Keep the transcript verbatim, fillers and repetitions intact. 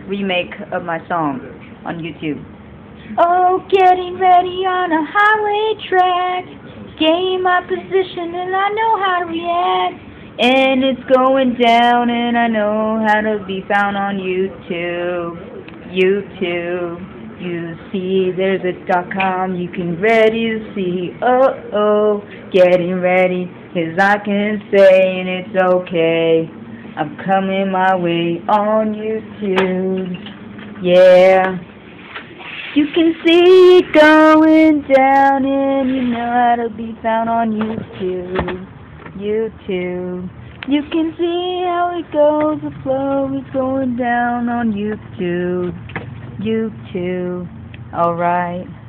remake of my song on YouTube. Oh, getting ready on a highway track, gain my position and I know how to react. And it's going down and I know how to be found on YouTube. YouTube. You see, there's a dot com you can ready to see. Oh, oh, getting ready, 'cause I can say and it's okay. I'm coming my way on YouTube. Yeah. You can see it going down and you know how to be found on YouTube. YouTube. You can see how it goes, the flow is going down on YouTube. YouTube. Alright.